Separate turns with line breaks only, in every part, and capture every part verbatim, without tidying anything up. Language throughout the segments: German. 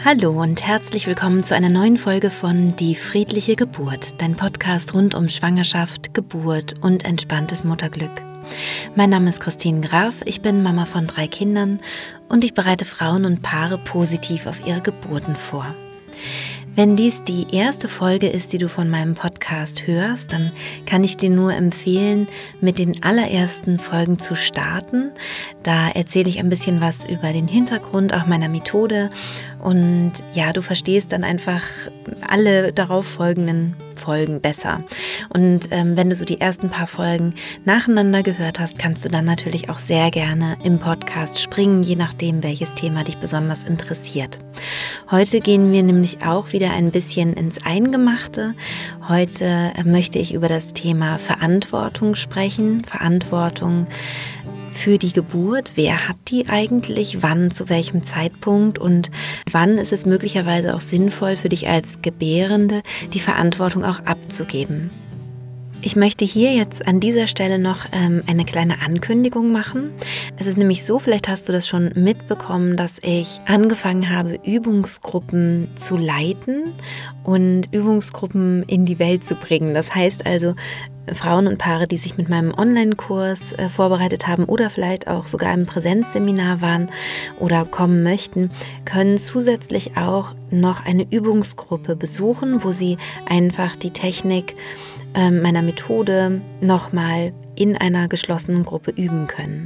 Hallo und herzlich willkommen zu einer neuen Folge von Die friedliche Geburt, dein Podcast rund um Schwangerschaft, Geburt und entspanntes Mutterglück. Mein Name ist Christine Graf, ich bin Mama von drei Kindern und ich bereite Frauen und Paare positiv auf ihre Geburten vor. Wenn dies die erste Folge ist, die du von meinem Podcast hörst, dann kann ich dir nur empfehlen, mit den allerersten Folgen zu starten. Da erzähle ich ein bisschen was über den Hintergrund auch meiner Methode und ja, du verstehst dann einfach alle darauf folgenden Folgen besser. Und ähm, wenn du so die ersten paar Folgen nacheinander gehört hast, kannst du dann natürlich auch sehr gerne im Podcast springen, je nachdem, welches Thema dich besonders interessiert. Heute gehen wir nämlich auch wieder ein bisschen ins Eingemachte. Heute möchte ich über das Thema Verantwortung sprechen. Verantwortung für die Geburt. Wer hat die eigentlich? Wann, zu welchem Zeitpunkt? Und wann ist es möglicherweise auch sinnvoll für dich als Gebärende, die Verantwortung auch abzugeben? Ich möchte hier jetzt an dieser Stelle noch ähm, eine kleine Ankündigung machen. Es ist nämlich so, vielleicht hast du das schon mitbekommen, dass ich angefangen habe, Übungsgruppen zu leiten und Übungsgruppen in die Welt zu bringen. Das heißt also, Frauen und Paare, die sich mit meinem Online-Kurs äh, vorbereitet haben oder vielleicht auch sogar im Präsenzseminar waren oder kommen möchten, können zusätzlich auch noch eine Übungsgruppe besuchen, wo sie einfach die Technik äh, meiner Methode nochmal in einer geschlossenen Gruppe üben können.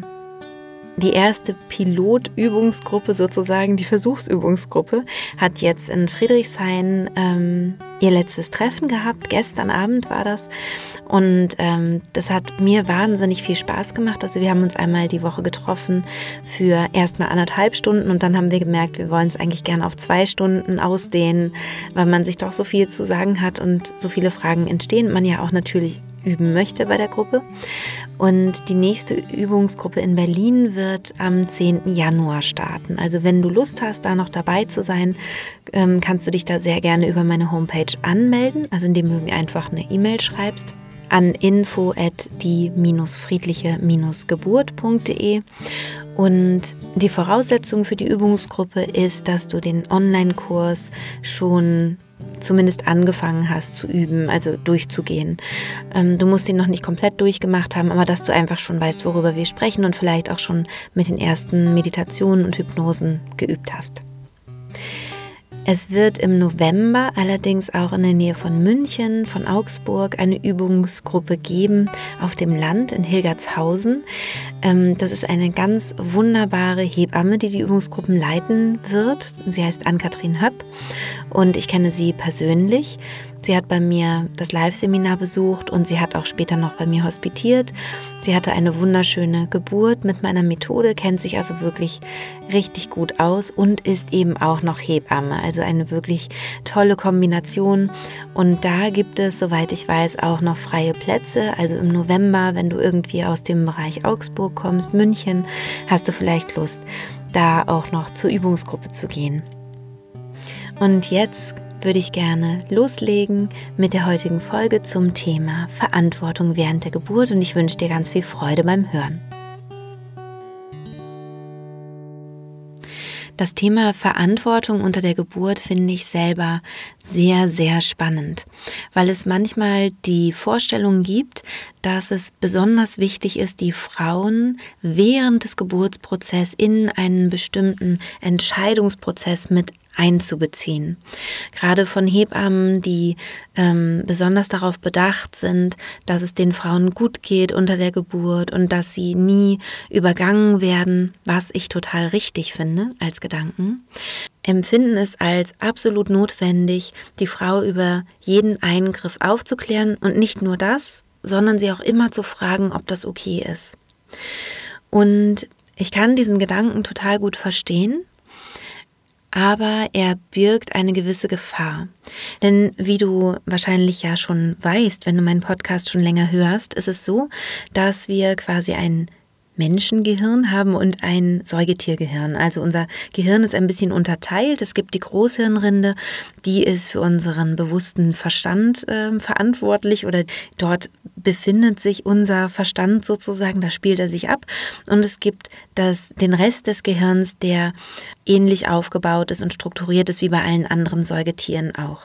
Die erste Pilotübungsgruppe sozusagen, die Versuchsübungsgruppe, hat jetzt in Friedrichshain ähm, ihr letztes Treffen gehabt. Gestern Abend war das. Und ähm, das hat mir wahnsinnig viel Spaß gemacht. Also wir haben uns einmal die Woche getroffen für erstmal anderthalb Stunden und dann haben wir gemerkt, wir wollen es eigentlich gerne auf zwei Stunden ausdehnen, weil man sich doch so viel zu sagen hat und so viele Fragen entstehen. Man ja auch natürlich üben möchte bei der Gruppe. Und die nächste Übungsgruppe in Berlin wird am zehnten Januar starten. Also wenn du Lust hast, da noch dabei zu sein, kannst du dich da sehr gerne über meine Homepage anmelden, also indem du mir einfach eine E-Mail schreibst an info at die friedliche geburt punkt de. Und die Voraussetzung für die Übungsgruppe ist, dass du den Online-Kurs schon zumindest angefangen hast zu üben, also durchzugehen. Ähm, du musst ihn noch nicht komplett durchgemacht haben, aber dass du einfach schon weißt, worüber wir sprechen und vielleicht auch schon mit den ersten Meditationen und Hypnosen geübt hast. Es wird im November allerdings auch in der Nähe von München, von Augsburg, eine Übungsgruppe geben auf dem Land in Hilgertshausen. Das ist eine ganz wunderbare Hebamme, die die Übungsgruppen leiten wird. Sie heißt Ann-Kathrin Höpp und ich kenne sie persönlich. Sie hat bei mir das Live-Seminar besucht und sie hat auch später noch bei mir hospitiert. Sie hatte eine wunderschöne Geburt mit meiner Methode, kennt sich also wirklich richtig gut aus und ist eben auch noch Hebamme. Also eine wirklich tolle Kombination. Und da gibt es, soweit ich weiß, auch noch freie Plätze. Also im November, wenn du irgendwie aus dem Bereich Augsburg kommst, München, hast du vielleicht Lust, da auch noch zur Übungsgruppe zu gehen. Und jetzt würde ich gerne loslegen mit der heutigen Folge zum Thema Verantwortung während der Geburt und ich wünsche dir ganz viel Freude beim Hören. Das Thema Verantwortung unter der Geburt finde ich selber sehr, sehr spannend, weil es manchmal die Vorstellung gibt, dass es besonders wichtig ist, die Frauen während des Geburtsprozesses in einen bestimmten Entscheidungsprozess mit einzubeziehen. Gerade von Hebammen, die ähm, besonders darauf bedacht sind, dass es den Frauen gut geht unter der Geburt und dass sie nie übergangen werden, was ich total richtig finde als Gedanken, empfinden es als absolut notwendig, die Frau über jeden Eingriff aufzuklären und nicht nur das, sondern sie auch immer zu fragen, ob das okay ist. Und ich kann diesen Gedanken total gut verstehen, aber er birgt eine gewisse Gefahr. Denn wie du wahrscheinlich ja schon weißt, wenn du meinen Podcast schon länger hörst, ist es so, dass wir quasi ein Menschengehirn haben und ein Säugetiergehirn. Also unser Gehirn ist ein bisschen unterteilt. Es gibt die Großhirnrinde, die ist für unseren bewussten Verstand äh, verantwortlich oder dort befindet sich unser Verstand sozusagen, da spielt er sich ab. Und es gibt das, den Rest des Gehirns, der ähnlich aufgebaut ist und strukturiert ist wie bei allen anderen Säugetieren auch.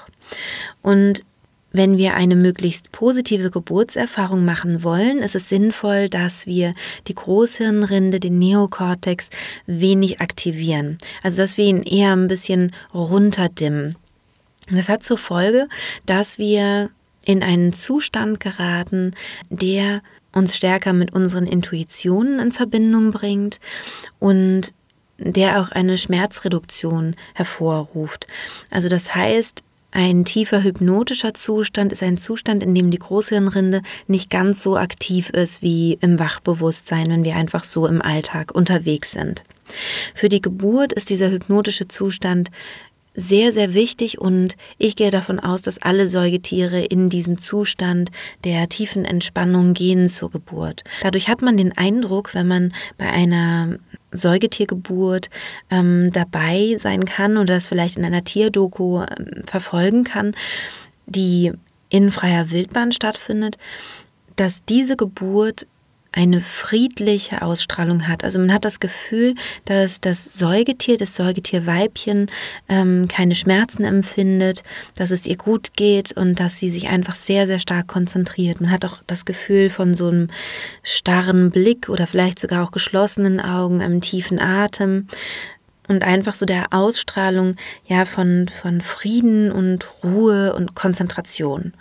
Und wenn wir eine möglichst positive Geburtserfahrung machen wollen, ist es sinnvoll, dass wir die Großhirnrinde, den Neokortex, wenig aktivieren. Also dass wir ihn eher ein bisschen runterdimmen. Das hat zur Folge, dass wir in einen Zustand geraten, der uns stärker mit unseren Intuitionen in Verbindung bringt und der auch eine Schmerzreduktion hervorruft. Also das heißt, ein tiefer hypnotischer Zustand ist ein Zustand, in dem die Großhirnrinde nicht ganz so aktiv ist wie im Wachbewusstsein, wenn wir einfach so im Alltag unterwegs sind. Für die Geburt ist dieser hypnotische Zustand sehr, sehr wichtig und ich gehe davon aus, dass alle Säugetiere in diesen Zustand der tiefen Entspannung gehen zur Geburt. Dadurch hat man den Eindruck, wenn man bei einer Säugetiergeburt ähm, dabei sein kann oder das vielleicht in einer Tierdoku ähm, verfolgen kann, die in freier Wildbahn stattfindet, dass diese Geburt eine friedliche Ausstrahlung hat. Also man hat das Gefühl, dass das Säugetier, das Säugetierweibchen ähm, keine Schmerzen empfindet, dass es ihr gut geht und dass sie sich einfach sehr, sehr stark konzentriert. Man hat auch das Gefühl von so einem starren Blick oder vielleicht sogar auch geschlossenen Augen, einem tiefen Atem und einfach so der Ausstrahlung ja, von, von Frieden und Ruhe und Konzentration.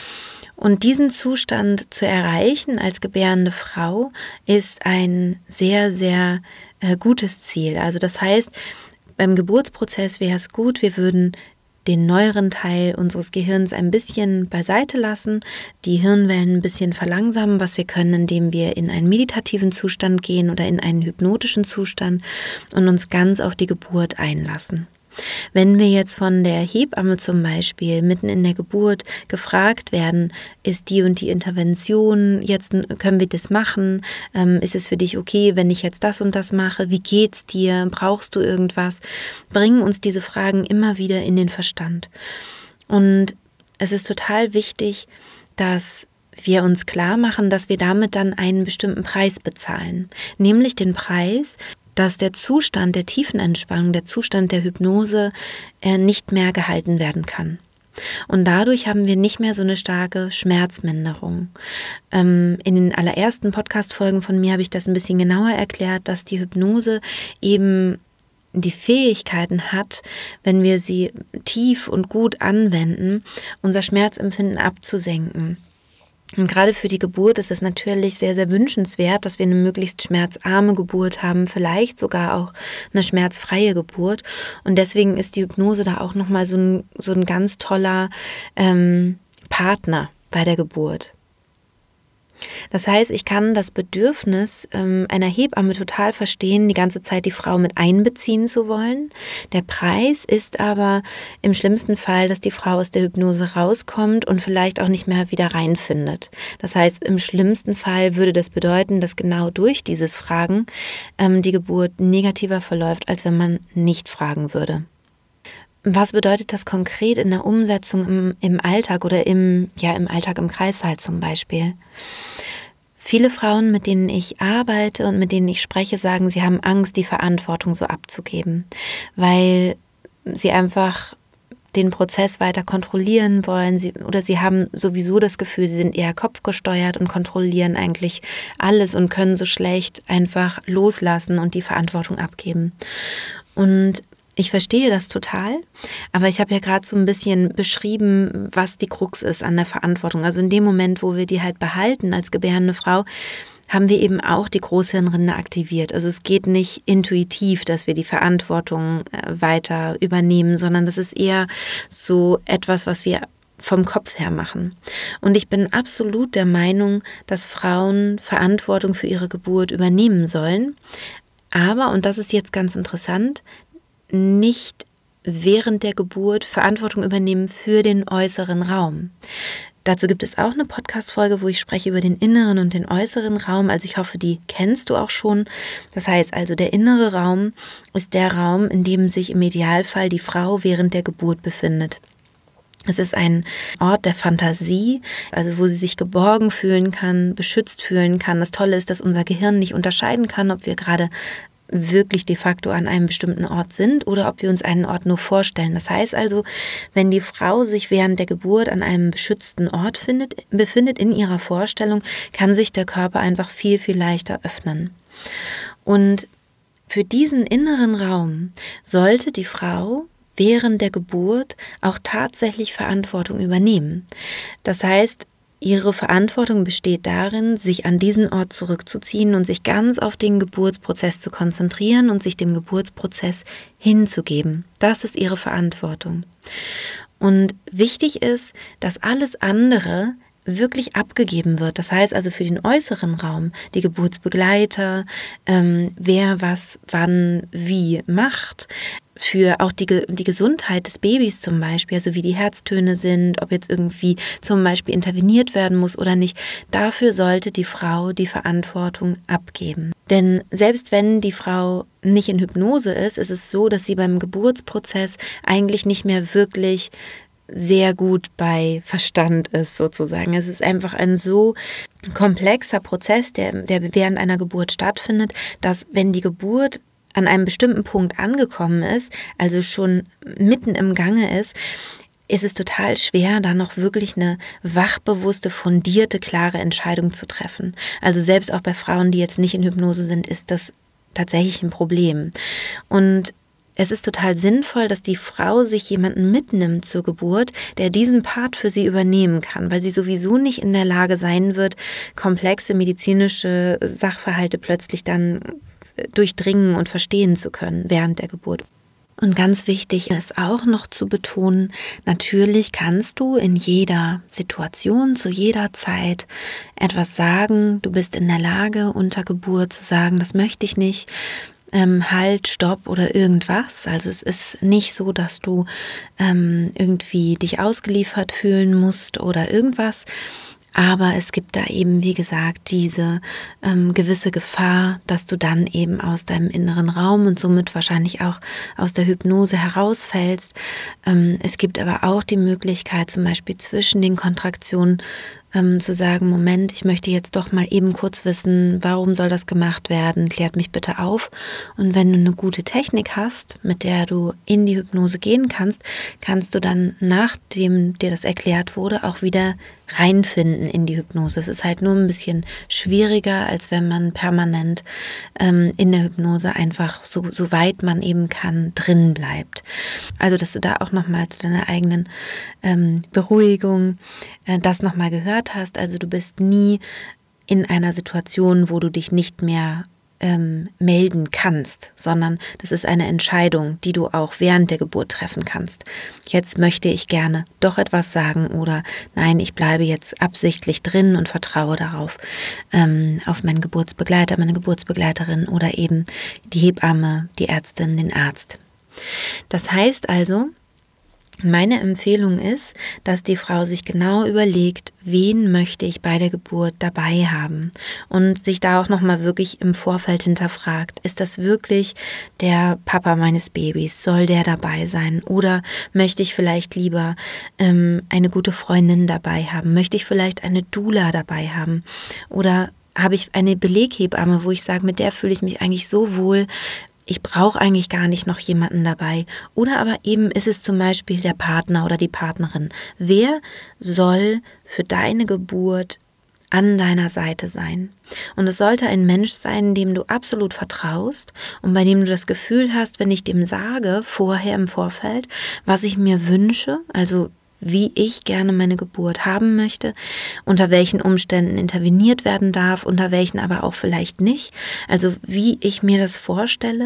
Und diesen Zustand zu erreichen als gebärende Frau ist ein sehr, sehr äh, gutes Ziel. Also das heißt, beim Geburtsprozess wäre es gut, wir würden den neueren Teil unseres Gehirns ein bisschen beiseite lassen, die Hirnwellen ein bisschen verlangsamen, was wir können, indem wir in einen meditativen Zustand gehen oder in einen hypnotischen Zustand und uns ganz auf die Geburt einlassen. Wenn wir jetzt von der Hebamme zum Beispiel mitten in der Geburt gefragt werden, ist die und die Intervention, jetzt können wir das machen, ähm, ist es für dich okay, wenn ich jetzt das und das mache, wie geht's dir, brauchst du irgendwas, bringen uns diese Fragen immer wieder in den Verstand. Und es ist total wichtig, dass wir uns klar machen, dass wir damit dann einen bestimmten Preis bezahlen, nämlich den Preis, dass der Zustand der tiefen Entspannung, der Zustand der Hypnose äh, nicht mehr gehalten werden kann. Und dadurch haben wir nicht mehr so eine starke Schmerzminderung. Ähm, in den allerersten Podcast-Folgen von mir habe ich das ein bisschen genauer erklärt, dass die Hypnose eben die Fähigkeiten hat, wenn wir sie tief und gut anwenden, unser Schmerzempfinden abzusenken. Und gerade für die Geburt ist es natürlich sehr, sehr wünschenswert, dass wir eine möglichst schmerzarme Geburt haben, vielleicht sogar auch eine schmerzfreie Geburt. Und deswegen ist die Hypnose da auch nochmal so ein, so ein ganz toller ähm, Partner bei der Geburt. Das heißt, ich kann das Bedürfnis ähm, einer Hebamme total verstehen, die ganze Zeit die Frau mit einbeziehen zu wollen. Der Preis ist aber im schlimmsten Fall, dass die Frau aus der Hypnose rauskommt und vielleicht auch nicht mehr wieder reinfindet. Das heißt, im schlimmsten Fall würde das bedeuten, dass genau durch dieses Fragen ähm, die Geburt negativer verläuft, als wenn man nicht fragen würde. Was bedeutet das konkret in der Umsetzung im, im Alltag oder im, ja, im Alltag im Kreißsaal zum Beispiel? Viele Frauen, mit denen ich arbeite und mit denen ich spreche, sagen, sie haben Angst, die Verantwortung so abzugeben, weil sie einfach den Prozess weiter kontrollieren wollen sie, oder sie haben sowieso das Gefühl, sie sind eher kopfgesteuert und kontrollieren eigentlich alles und können so schlecht einfach loslassen und die Verantwortung abgeben. Und ich verstehe das total, aber ich habe ja gerade so ein bisschen beschrieben, was die Krux ist an der Verantwortung. Also in dem Moment, wo wir die halt behalten als gebärende Frau, haben wir eben auch die Großhirnrinde aktiviert. Also es geht nicht intuitiv, dass wir die Verantwortung weiter übernehmen, sondern das ist eher so etwas, was wir vom Kopf her machen. Und ich bin absolut der Meinung, dass Frauen Verantwortung für ihre Geburt übernehmen sollen. Aber, und das ist jetzt ganz interessant, nicht während der Geburt Verantwortung übernehmen für den äußeren Raum. Dazu gibt es auch eine Podcast-Folge, wo ich spreche über den inneren und den äußeren Raum. Also ich hoffe, die kennst du auch schon. Das heißt also, der innere Raum ist der Raum, in dem sich im Idealfall die Frau während der Geburt befindet. Es ist ein Ort der Fantasie, also wo sie sich geborgen fühlen kann, beschützt fühlen kann. Das Tolle ist, dass unser Gehirn nicht unterscheiden kann, ob wir gerade wirklich de facto an einem bestimmten Ort sind oder ob wir uns einen Ort nur vorstellen. Das heißt also, wenn die Frau sich während der Geburt an einem beschützten Ort findet, befindet in ihrer Vorstellung, kann sich der Körper einfach viel, viel leichter öffnen. Und für diesen inneren Raum sollte die Frau während der Geburt auch tatsächlich Verantwortung übernehmen. Das heißt, ihre Verantwortung besteht darin, sich an diesen Ort zurückzuziehen und sich ganz auf den Geburtsprozess zu konzentrieren und sich dem Geburtsprozess hinzugeben. Das ist ihre Verantwortung. Und wichtig ist, dass alles andere wirklich abgegeben wird. Das heißt also für den äußeren Raum, die Geburtsbegleiter, ähm, wer was wann wie macht, für auch die, die Gesundheit des Babys zum Beispiel, also wie die Herztöne sind, ob jetzt irgendwie zum Beispiel interveniert werden muss oder nicht, dafür sollte die Frau die Verantwortung abgeben. Denn selbst wenn die Frau nicht in Hypnose ist, ist es so, dass sie beim Geburtsprozess eigentlich nicht mehr wirklich sehr gut bei Verstand ist sozusagen. Es ist einfach ein so komplexer Prozess, der, der während einer Geburt stattfindet, dass wenn die Geburt an einem bestimmten Punkt angekommen ist, also schon mitten im Gange ist, ist es total schwer, da noch wirklich eine wachbewusste, fundierte, klare Entscheidung zu treffen. Also selbst auch bei Frauen, die jetzt nicht in Hypnose sind, ist das tatsächlich ein Problem. Und es ist total sinnvoll, dass die Frau sich jemanden mitnimmt zur Geburt, der diesen Part für sie übernehmen kann, weil sie sowieso nicht in der Lage sein wird, komplexe medizinische Sachverhalte plötzlich dann durchdringen und verstehen zu können während der Geburt. Und ganz wichtig ist auch noch zu betonen, natürlich kannst du in jeder Situation, zu jeder Zeit etwas sagen. Du bist in der Lage, unter Geburt zu sagen, das möchte ich nicht, ähm, halt, stopp oder irgendwas. Also es ist nicht so, dass du ähm, irgendwie dich ausgeliefert fühlen musst oder irgendwas. Aber es gibt da eben, wie gesagt, diese ähm, gewisse Gefahr, dass du dann eben aus deinem inneren Raum und somit wahrscheinlich auch aus der Hypnose herausfällst. Ähm, es gibt aber auch die Möglichkeit, zum Beispiel zwischen den Kontraktionen ähm, zu sagen, Moment, ich möchte jetzt doch mal eben kurz wissen, warum soll das gemacht werden? Klärt mich bitte auf. Und wenn du eine gute Technik hast, mit der du in die Hypnose gehen kannst, kannst du dann, nachdem dir das erklärt wurde, auch wieder reinfinden in die Hypnose. Es ist halt nur ein bisschen schwieriger, als wenn man permanent ähm, in der Hypnose einfach so, so weit man eben kann drin bleibt. Also, dass du da auch nochmal zu deiner eigenen ähm, Beruhigung äh, das nochmal gehört hast. Also du bist nie in einer Situation, wo du dich nicht mehr ähm, melden kannst, sondern das ist eine Entscheidung, die du auch während der Geburt treffen kannst. Jetzt möchte ich gerne doch etwas sagen oder nein, ich bleibe jetzt absichtlich drin und vertraue darauf, ähm, auf meinen Geburtsbegleiter, meine Geburtsbegleiterin oder eben die Hebamme, die Ärztin, den Arzt. Das heißt also, meine Empfehlung ist, dass die Frau sich genau überlegt, wen möchte ich bei der Geburt dabei haben und sich da auch nochmal wirklich im Vorfeld hinterfragt, ist das wirklich der Papa meines Babys, soll der dabei sein oder möchte ich vielleicht lieber ähm, eine gute Freundin dabei haben, möchte ich vielleicht eine Doula dabei haben oder habe ich eine Beleghebamme, wo ich sage, mit der fühle ich mich eigentlich so wohl, ich brauche eigentlich gar nicht noch jemanden dabei. Oder aber eben ist es zum Beispiel der Partner oder die Partnerin. Wer soll für deine Geburt an deiner Seite sein? Und es sollte ein Mensch sein, dem du absolut vertraust und bei dem du das Gefühl hast, wenn ich dem sage, vorher im Vorfeld, was ich mir wünsche, also wie ich gerne meine Geburt haben möchte, unter welchen Umständen interveniert werden darf, unter welchen aber auch vielleicht nicht, also wie ich mir das vorstelle.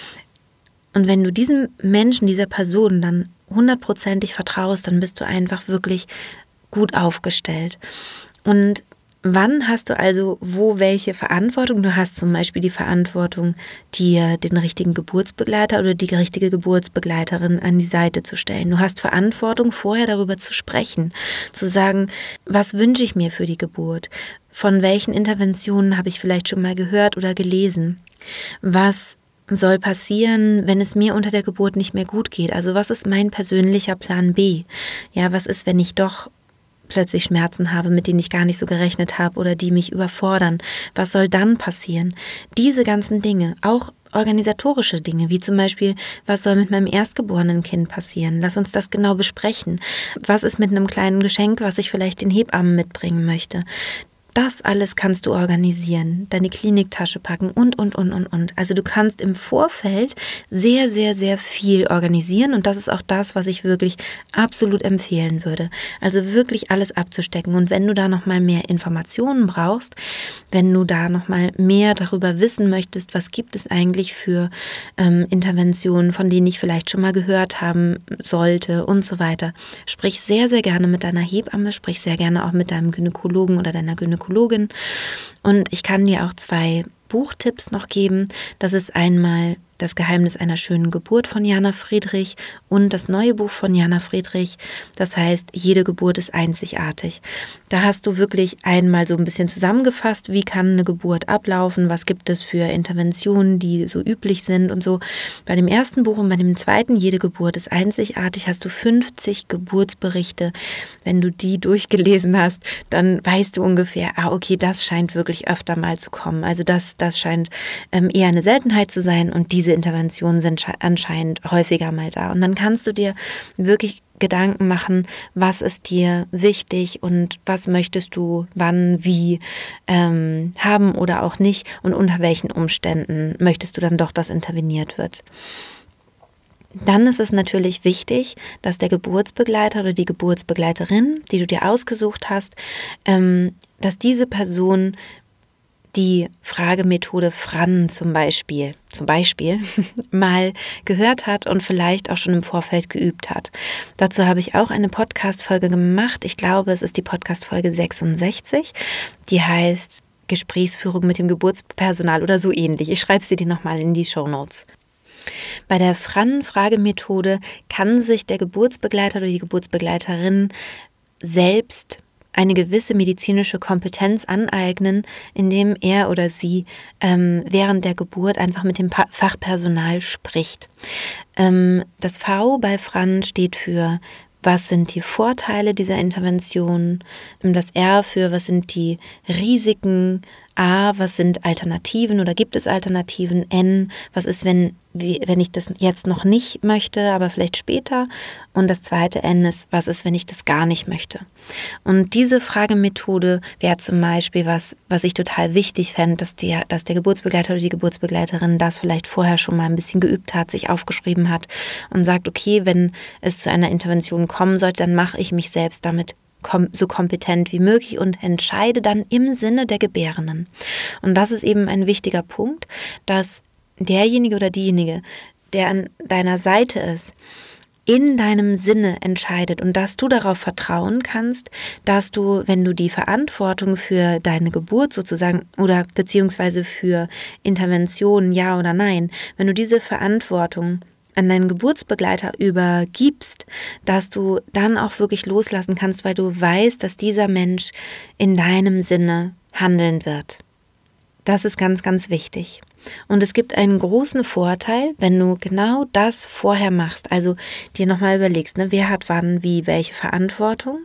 Und wenn du diesem Menschen, dieser Person dann hundertprozentig vertraust, dann bist du einfach wirklich gut aufgestellt. Und Wann hast du also wo welche Verantwortung? Du hast zum Beispiel die Verantwortung, dir den richtigen Geburtsbegleiter oder die richtige Geburtsbegleiterin an die Seite zu stellen. Du hast Verantwortung, vorher darüber zu sprechen, zu sagen, was wünsche ich mir für die Geburt? Von welchen Interventionen habe ich vielleicht schon mal gehört oder gelesen? Was soll passieren, wenn es mir unter der Geburt nicht mehr gut geht? Also was ist mein persönlicher Plan B? Ja, was ist, wenn ich doch plötzlich Schmerzen habe, mit denen ich gar nicht so gerechnet habe oder die mich überfordern? Was soll dann passieren? Diese ganzen Dinge, auch organisatorische Dinge, wie zum Beispiel, was soll mit meinem erstgeborenen Kind passieren? Lass uns das genau besprechen. Was ist mit einem kleinen Geschenk, was ich vielleicht den Hebammen mitbringen möchte? Das alles kannst du organisieren, deine Kliniktasche packen und, und, und, und, und. Also du kannst im Vorfeld sehr, sehr, sehr viel organisieren und das ist auch das, was ich wirklich absolut empfehlen würde. Also wirklich alles abzustecken und wenn du da nochmal mehr Informationen brauchst, wenn du da nochmal mehr darüber wissen möchtest, was gibt es eigentlich für ähm, Interventionen, von denen ich vielleicht schon mal gehört haben sollte und so weiter, sprich sehr, sehr gerne mit deiner Hebamme, sprich sehr gerne auch mit deinem Gynäkologen oder deiner Gynäkologin. Und ich kann dir auch zwei Buchtipps noch geben. Das ist einmal Das Geheimnis einer schönen Geburt von Jana Friedrich und das neue Buch von Jana Friedrich, das heißt, jede Geburt ist einzigartig. Da hast du wirklich einmal so ein bisschen zusammengefasst, wie kann eine Geburt ablaufen, was gibt es für Interventionen, die so üblich sind und so. Bei dem ersten Buch und bei dem zweiten, jede Geburt ist einzigartig, hast du fünfzig Geburtsberichte. Wenn du die durchgelesen hast, dann weißt du ungefähr, ah okay, das scheint wirklich öfter mal zu kommen. Also das, das scheint ähm, eher eine Seltenheit zu sein und diese Interventionen sind anscheinend häufiger mal da. Und dann kannst du dir wirklich Gedanken machen, was ist dir wichtig und was möchtest du wann, wie ähm, haben oder auch nicht und unter welchen Umständen möchtest du dann doch, dass interveniert wird. Dann ist es natürlich wichtig, dass der Geburtsbegleiter oder die Geburtsbegleiterin, die du dir ausgesucht hast, ähm, dass diese Person die Fragemethode Fran zum Beispiel, zum Beispiel mal gehört hat und vielleicht auch schon im Vorfeld geübt hat. Dazu habe ich auch eine Podcast-Folge gemacht. Ich glaube, es ist die Podcast-Folge sechsundsechzig. Die heißt Gesprächsführung mit dem Geburtspersonal oder so ähnlich. Ich schreibe sie dir nochmal in die Shownotes. Bei der Fran-Fragemethode kann sich der Geburtsbegleiter oder die Geburtsbegleiterin selbst eine gewisse medizinische Kompetenz aneignen, indem er oder sie ähm, während der Geburt einfach mit dem pa- Fachpersonal spricht. Ähm, das V bei Fran steht für, was sind die Vorteile dieser Intervention, das R für, was sind die Risiken, A, was sind Alternativen oder gibt es Alternativen, N, was ist, wenn, wie, wenn ich das jetzt noch nicht möchte, aber vielleicht später, und das zweite N ist, was ist, wenn ich das gar nicht möchte. Und diese Fragemethode wäre zum Beispiel was, was ich total wichtig fände, dass der, dass der Geburtsbegleiter oder die Geburtsbegleiterin das vielleicht vorher schon mal ein bisschen geübt hat, sich aufgeschrieben hat und sagt, okay, wenn es zu einer Intervention kommen sollte, dann mache ich mich selbst damit so kompetent wie möglich und entscheide dann im Sinne der Gebärenden. Und das ist eben ein wichtiger Punkt, dass derjenige oder diejenige, der an deiner Seite ist, in deinem Sinne entscheidet und dass du darauf vertrauen kannst, dass du, wenn du die Verantwortung für deine Geburt sozusagen oder beziehungsweise für Interventionen, ja oder nein, wenn du diese Verantwortung an deinen Geburtsbegleiter übergibst, dass du dann auch wirklich loslassen kannst, weil du weißt, dass dieser Mensch in deinem Sinne handeln wird. Das ist ganz, ganz wichtig. Und es gibt einen großen Vorteil, wenn du genau das vorher machst, also dir nochmal überlegst, ne, wer hat wann, wie, welche Verantwortung.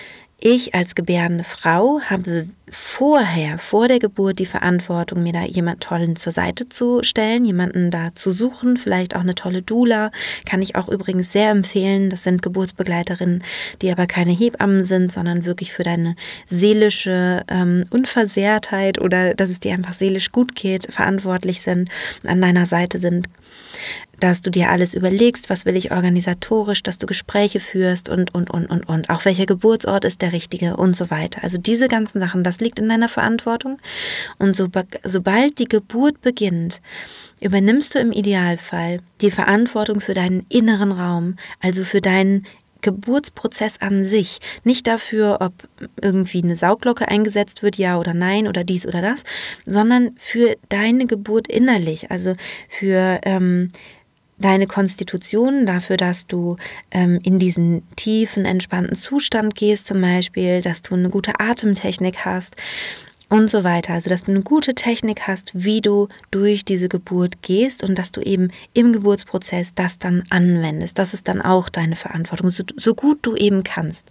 Ich als gebärende Frau habe vorher, vor der Geburt, die Verantwortung, mir da jemanden Tollen zur Seite zu stellen, jemanden da zu suchen, vielleicht auch eine tolle Doula, kann ich auch übrigens sehr empfehlen. Das sind Geburtsbegleiterinnen, die aber keine Hebammen sind, sondern wirklich für deine seelische ähm, Unversehrtheit oder dass es dir einfach seelisch gut geht, verantwortlich sind, an deiner Seite sind. Dass du dir alles überlegst, was will ich organisatorisch, dass du Gespräche führst und, und, und, und, und. Auch welcher Geburtsort ist der richtige und so weiter. Also diese ganzen Sachen, das liegt in deiner Verantwortung. Und so, sobald die Geburt beginnt, übernimmst du im Idealfall die Verantwortung für deinen inneren Raum, also für deinen Geburtsprozess an sich, nicht dafür, ob irgendwie eine Sauglocke eingesetzt wird, ja oder nein oder dies oder das, sondern für deine Geburt innerlich, also für ähm, deine Konstitution, dafür, dass du ähm, in diesen tiefen, entspannten Zustand gehst zum Beispiel, dass du eine gute Atemtechnik hast und so weiter. Also, dass du eine gute Technik hast, wie du durch diese Geburt gehst und dass du eben im Geburtsprozess das dann anwendest. Das ist dann auch deine Verantwortung, so, so gut du eben kannst.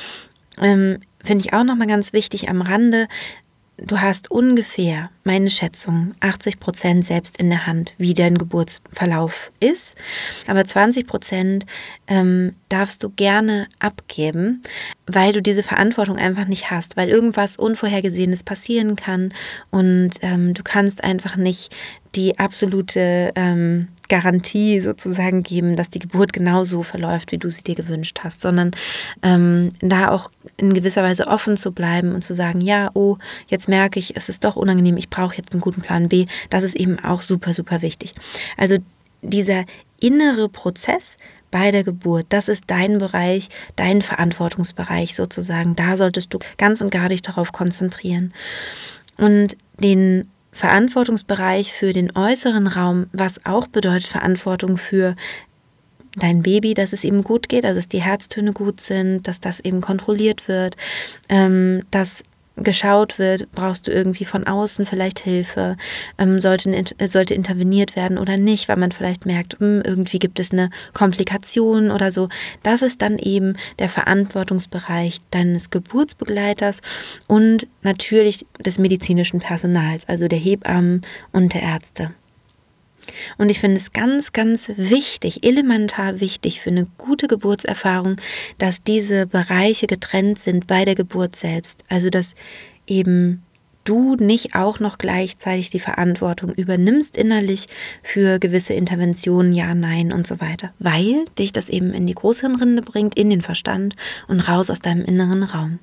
Ähm, finde ich auch nochmal ganz wichtig am Rande. Du hast ungefähr, meine Schätzung, achtzig Prozent selbst in der Hand, wie dein Geburtsverlauf ist. Aber zwanzig Prozent ähm, darfst du gerne abgeben, weil du diese Verantwortung einfach nicht hast, weil irgendwas Unvorhergesehenes passieren kann und ähm, du kannst einfach nicht die absolute ähm, Garantie sozusagen geben, dass die Geburt genauso verläuft, wie du sie dir gewünscht hast, sondern ähm, da auch in gewisser Weise offen zu bleiben und zu sagen, ja, oh, jetzt merke ich, es ist doch unangenehm, ich brauche jetzt einen guten Plan B, das ist eben auch super, super wichtig. Also dieser innere Prozess bei der Geburt, das ist dein Bereich, dein Verantwortungsbereich sozusagen, da solltest du ganz und gar dich darauf konzentrieren. Und den Verantwortungsbereich für den äußeren Raum, was auch bedeutet Verantwortung für dein Baby, dass es ihm gut geht, also dass die Herztöne gut sind, dass das eben kontrolliert wird, ähm, dass geschaut wird, brauchst du irgendwie von außen vielleicht Hilfe, ähm, sollte, sollte interveniert werden oder nicht, weil man vielleicht merkt, mh, irgendwie gibt es eine Komplikation oder so. Das ist dann eben der Verantwortungsbereich deines Geburtsbegleiters und natürlich des medizinischen Personals, also der Hebammen und der Ärzte. Und ich finde es ganz, ganz wichtig, elementar wichtig für eine gute Geburtserfahrung, dass diese Bereiche getrennt sind bei der Geburt selbst. Also dass eben du nicht auch noch gleichzeitig die Verantwortung übernimmst innerlich für gewisse Interventionen, ja, nein und so weiter. Weil dich das eben in die Großhirnrinde bringt, in den Verstand und raus aus deinem inneren Raum.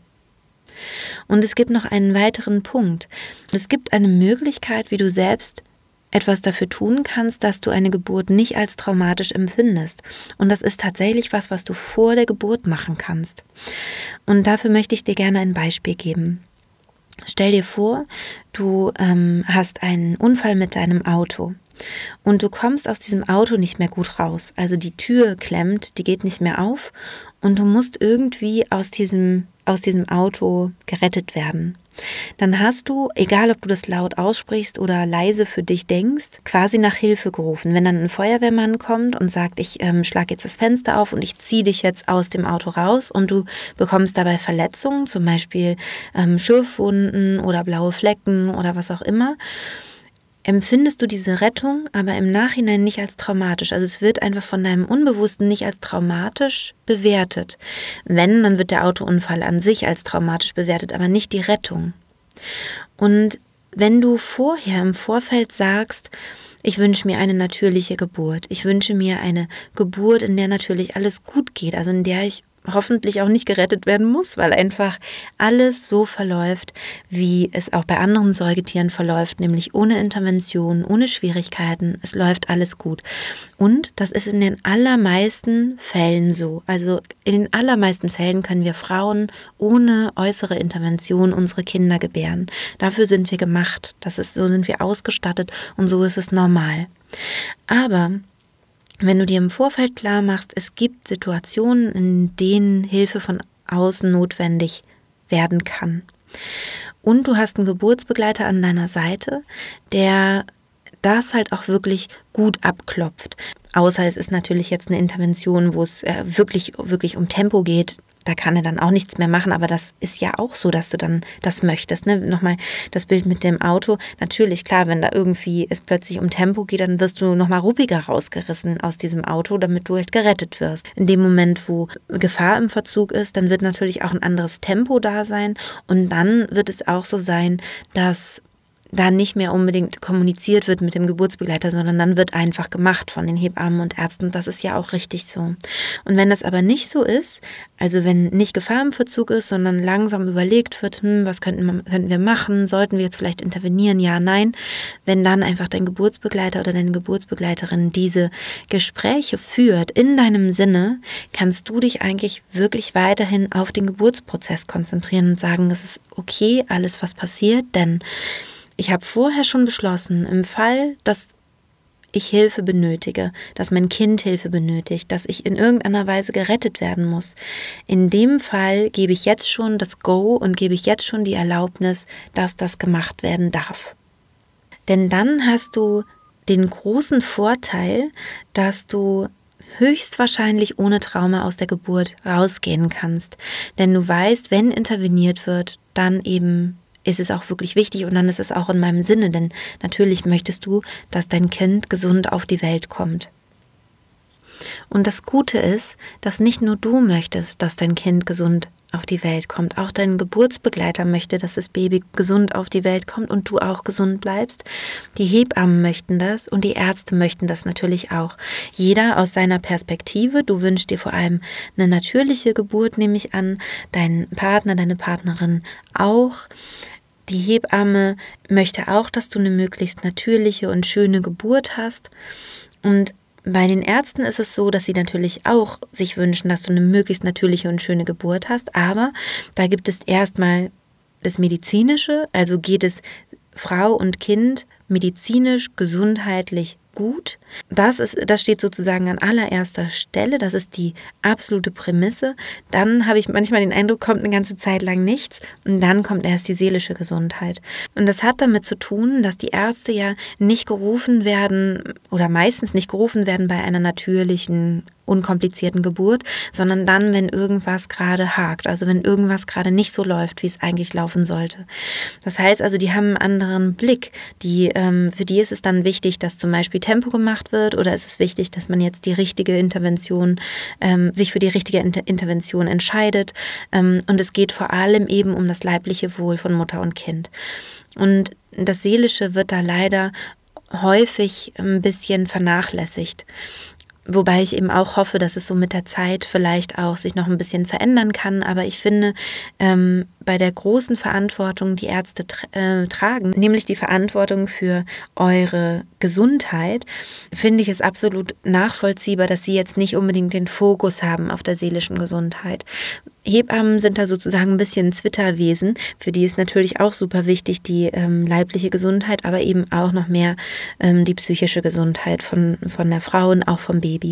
Und es gibt noch einen weiteren Punkt. Es gibt eine Möglichkeit, wie du selbst etwas dafür tun kannst, dass du eine Geburt nicht als traumatisch empfindest. Und das ist tatsächlich was, was du vor der Geburt machen kannst. Und dafür möchte ich dir gerne ein Beispiel geben. Stell dir vor, du ähm, hast einen Unfall mit deinem Auto und du kommst aus diesem Auto nicht mehr gut raus. Also die Tür klemmt, die geht nicht mehr auf und du musst irgendwie aus diesem, aus diesem Auto gerettet werden. Dann hast du, egal ob du das laut aussprichst oder leise für dich denkst, quasi nach Hilfe gerufen. Wenn dann ein Feuerwehrmann kommt und sagt, ich ähm, schlage jetzt das Fenster auf und ich ziehe dich jetzt aus dem Auto raus und du bekommst dabei Verletzungen, zum Beispiel ähm, Schürfwunden oder blaue Flecken oder was auch immer, empfindest du diese Rettung aber im Nachhinein nicht als traumatisch. Also es wird einfach von deinem Unbewussten nicht als traumatisch bewertet. Wenn, dann wird der Autounfall an sich als traumatisch bewertet, aber nicht die Rettung. Und wenn du vorher im Vorfeld sagst, ich wünsche mir eine natürliche Geburt, ich wünsche mir eine Geburt, in der natürlich alles gut geht, also in der ich hoffentlich auch nicht gerettet werden muss, weil einfach alles so verläuft, wie es auch bei anderen Säugetieren verläuft, nämlich ohne Intervention, ohne Schwierigkeiten. Es läuft alles gut. Und das ist in den allermeisten Fällen so. Also in den allermeisten Fällen können wir Frauen ohne äußere Intervention unsere Kinder gebären. Dafür sind wir gemacht. Das ist, so sind wir ausgestattet und so ist es normal. Aber wenn du dir im Vorfeld klar machst, es gibt Situationen, in denen Hilfe von außen notwendig werden kann. Und du hast einen Geburtsbegleiter an deiner Seite, der das halt auch wirklich gut abklopft. Außer es ist natürlich jetzt eine Intervention, wo es äh, wirklich, wirklich um Tempo geht. Da kann er dann auch nichts mehr machen, aber das ist ja auch so, dass du dann das möchtest. Ne? Nochmal das Bild mit dem Auto. Natürlich, klar, wenn da irgendwie es plötzlich um Tempo geht, dann wirst du nochmal ruppiger rausgerissen aus diesem Auto, damit du halt gerettet wirst. In dem Moment, wo Gefahr im Verzug ist, dann wird natürlich auch ein anderes Tempo da sein und dann wird es auch so sein, dass da nicht mehr unbedingt kommuniziert wird mit dem Geburtsbegleiter, sondern dann wird einfach gemacht von den Hebammen und Ärzten. Das ist ja auch richtig so. Und wenn das aber nicht so ist, also wenn nicht Gefahr im Verzug ist, sondern langsam überlegt wird, hm, was könnten, könnten wir machen, sollten wir jetzt vielleicht intervenieren, ja, nein, wenn dann einfach dein Geburtsbegleiter oder deine Geburtsbegleiterin diese Gespräche führt in deinem Sinne, kannst du dich eigentlich wirklich weiterhin auf den Geburtsprozess konzentrieren und sagen, es ist okay, alles was passiert, denn ich habe vorher schon beschlossen, im Fall, dass ich Hilfe benötige, dass mein Kind Hilfe benötigt, dass ich in irgendeiner Weise gerettet werden muss. In dem Fall gebe ich jetzt schon das Go und gebe ich jetzt schon die Erlaubnis, dass das gemacht werden darf. Denn dann hast du den großen Vorteil, dass du höchstwahrscheinlich ohne Trauma aus der Geburt rausgehen kannst. Denn du weißt, wenn interveniert wird, dann eben ist es auch wirklich wichtig und dann ist es auch in meinem Sinne, denn natürlich möchtest du, dass dein Kind gesund auf die Welt kommt. Und das Gute ist, dass nicht nur du möchtest, dass dein Kind gesund auf die Welt kommt, auch dein Geburtsbegleiter möchte, dass das Baby gesund auf die Welt kommt und du auch gesund bleibst. Die Hebammen möchten das und die Ärzte möchten das natürlich auch. Jeder aus seiner Perspektive. Du wünschst dir vor allem eine natürliche Geburt, nehme ich an, dein Partner, deine Partnerin auch. Die Hebamme möchte auch, dass du eine möglichst natürliche und schöne Geburt hast. Und bei den Ärzten ist es so, dass sie natürlich auch sich wünschen, dass du eine möglichst natürliche und schöne Geburt hast. Aber da gibt es erstmal das Medizinische, also geht es Frau und Kind medizinisch, gesundheitlich gut. Das ist, das steht sozusagen an allererster Stelle. Das ist die absolute Prämisse. Dann habe ich manchmal den Eindruck, kommt eine ganze Zeit lang nichts und dann kommt erst die seelische Gesundheit. Und das hat damit zu tun, dass die Ärzte ja nicht gerufen werden oder meistens nicht gerufen werden bei einer natürlichen, unkomplizierten Geburt, sondern dann, wenn irgendwas gerade hakt, also wenn irgendwas gerade nicht so läuft, wie es eigentlich laufen sollte. Das heißt also, die haben einen anderen Blick. Die, ähm, für die ist es dann wichtig, dass zum Beispiel Tempo gemacht wird oder ist es wichtig, dass man jetzt die richtige Intervention, ähm, sich für die richtige Inter- Intervention entscheidet. Ähm, und es geht vor allem eben um das leibliche Wohl von Mutter und Kind. Und das Seelische wird da leider häufig ein bisschen vernachlässigt. Wobei ich eben auch hoffe, dass es so mit der Zeit vielleicht auch sich noch ein bisschen verändern kann. Aber ich finde, ähm, bei der großen Verantwortung, die Ärzte tra- äh, tragen, nämlich die Verantwortung für eure Gesundheit, finde ich es absolut nachvollziehbar, dass sie jetzt nicht unbedingt den Fokus haben auf der seelischen Gesundheit. Hebammen sind da sozusagen ein bisschen Zwitterwesen. Für die ist natürlich auch super wichtig die ähm, leibliche Gesundheit, aber eben auch noch mehr ähm, die psychische Gesundheit von, von der Frau und auch vom Baby.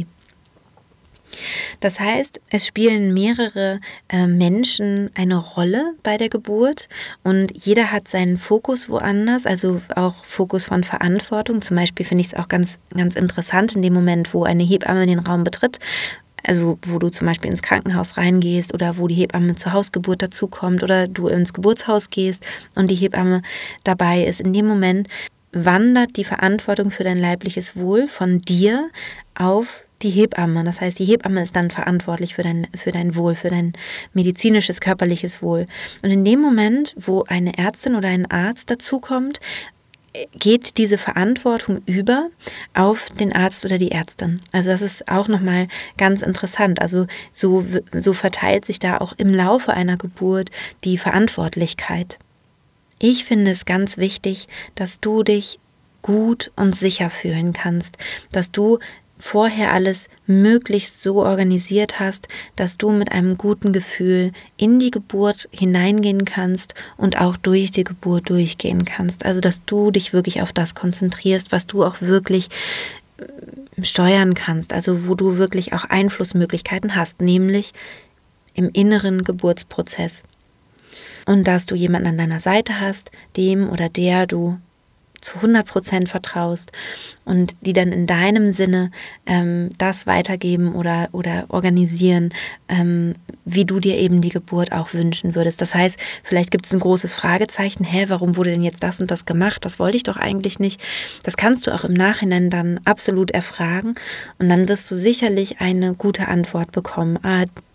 Das heißt, es spielen mehrere äh, Menschen eine Rolle bei der Geburt und jeder hat seinen Fokus woanders, also auch Fokus von Verantwortung. Zum Beispiel finde ich es auch ganz, ganz interessant in dem Moment, wo eine Hebamme den Raum betritt, also wo du zum Beispiel ins Krankenhaus reingehst oder wo die Hebamme zur Hausgeburt dazukommt oder du ins Geburtshaus gehst und die Hebamme dabei ist. In dem Moment wandert die Verantwortung für dein leibliches Wohl von dir auf die Hebamme. Das heißt, die Hebamme ist dann verantwortlich für dein, für dein Wohl, für dein medizinisches, körperliches Wohl. Und in dem Moment, wo eine Ärztin oder ein Arzt dazukommt, geht diese Verantwortung über auf den Arzt oder die Ärztin. Also das ist auch nochmal ganz interessant. Also so, so verteilt sich da auch im Laufe einer Geburt die Verantwortlichkeit. Ich finde es ganz wichtig, dass du dich gut und sicher fühlen kannst, dass du vorher alles möglichst so organisiert hast, dass du mit einem guten Gefühl in die Geburt hineingehen kannst und auch durch die Geburt durchgehen kannst. Also, dass du dich wirklich auf das konzentrierst, was du auch wirklich steuern kannst, also wo du wirklich auch Einflussmöglichkeiten hast, nämlich im inneren Geburtsprozess. Und dass du jemanden an deiner Seite hast, dem oder der du zu hundert Prozent vertraust und die dann in deinem Sinne ähm, das weitergeben oder, oder organisieren, ähm, wie du dir eben die Geburt auch wünschen würdest. Das heißt, vielleicht gibt es ein großes Fragezeichen, hä, warum wurde denn jetzt das und das gemacht? Das wollte ich doch eigentlich nicht. Das kannst du auch im Nachhinein dann absolut erfragen und dann wirst du sicherlich eine gute Antwort bekommen. Ah,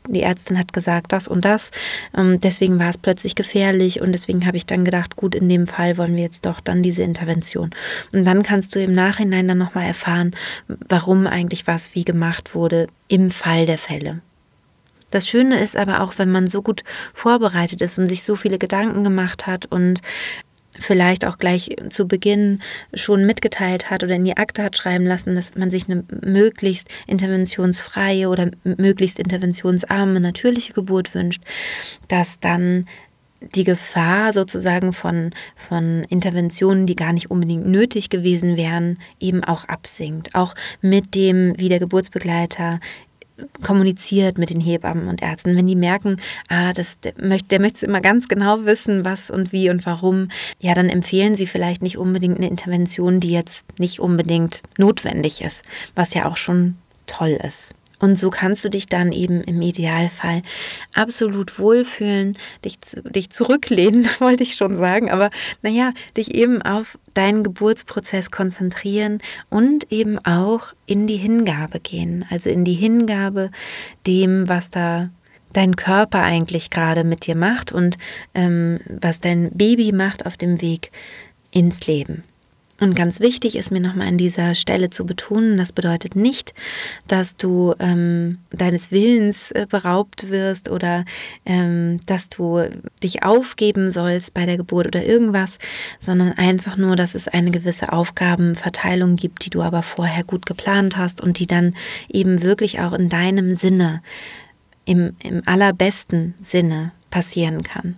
die Ärztin hat gesagt das und das, ähm, deswegen war es plötzlich gefährlich und deswegen habe ich dann gedacht, gut, in dem Fall wollen wir jetzt doch dann diese Intervention. Und dann kannst du im Nachhinein dann nochmal erfahren, warum eigentlich was wie gemacht wurde im Fall der Fälle. Das Schöne ist aber auch, wenn man so gut vorbereitet ist und sich so viele Gedanken gemacht hat und vielleicht auch gleich zu Beginn schon mitgeteilt hat oder in die Akte hat schreiben lassen, dass man sich eine möglichst interventionsfreie oder möglichst interventionsarme natürliche Geburt wünscht, dass dann die Gefahr sozusagen von, von Interventionen, die gar nicht unbedingt nötig gewesen wären, eben auch absinkt. Auch mit dem, wie der Geburtsbegleiter kommuniziert mit den Hebammen und Ärzten, wenn die merken, ah, das, der, möchte, der möchte immer ganz genau wissen, was und wie und warum, ja, dann empfehlen sie vielleicht nicht unbedingt eine Intervention, die jetzt nicht unbedingt notwendig ist, was ja auch schon toll ist. Und so kannst du dich dann eben im Idealfall absolut wohlfühlen, dich, dich zurücklehnen, wollte ich schon sagen, aber naja, dich eben auf deinen Geburtsprozess konzentrieren und eben auch in die Hingabe gehen, also in die Hingabe dem, was da dein Körper eigentlich gerade mit dir macht und ähm, was dein Baby macht auf dem Weg ins Leben. Und ganz wichtig ist mir nochmal an dieser Stelle zu betonen, das bedeutet nicht, dass du ähm, deines Willens äh, beraubt wirst oder ähm, dass du dich aufgeben sollst bei der Geburt oder irgendwas, sondern einfach nur, dass es eine gewisse Aufgabenverteilung gibt, die du aber vorher gut geplant hast und die dann eben wirklich auch in deinem Sinne, im, im allerbesten Sinne passieren kann.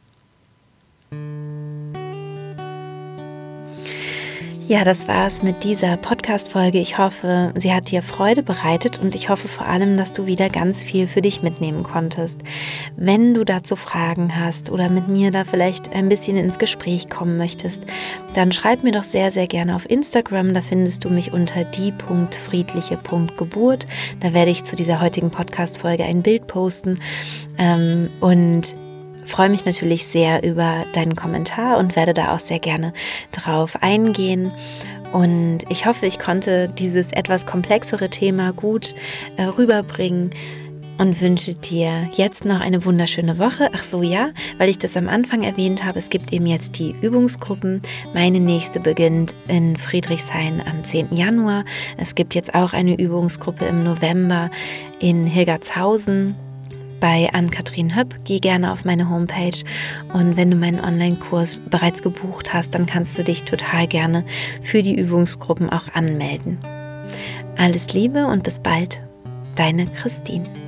Ja, das war's mit dieser Podcast-Folge. Ich hoffe, sie hat dir Freude bereitet und ich hoffe vor allem, dass du wieder ganz viel für dich mitnehmen konntest. Wenn du dazu Fragen hast oder mit mir da vielleicht ein bisschen ins Gespräch kommen möchtest, dann schreib mir doch sehr, sehr gerne auf Instagram. Da findest du mich unter die punkt friedliche punkt geburt. Da werde ich zu dieser heutigen Podcast-Folge ein Bild posten ähm, und freue mich natürlich sehr über deinen Kommentar und werde da auch sehr gerne drauf eingehen. Und ich hoffe, ich konnte dieses etwas komplexere Thema gut äh, rüberbringen und wünsche dir jetzt noch eine wunderschöne Woche. Ach so, ja, weil ich das am Anfang erwähnt habe, es gibt eben jetzt die Übungsgruppen. Meine nächste beginnt in Friedrichshain am zehnten Januar. Es gibt jetzt auch eine Übungsgruppe im November in Hilgertshausen bei Ann-Kathrin Höpp. Geh gerne auf meine Homepage und wenn du meinen Online-Kurs bereits gebucht hast, dann kannst du dich total gerne für die Übungsgruppen auch anmelden. Alles Liebe und bis bald, deine Christine.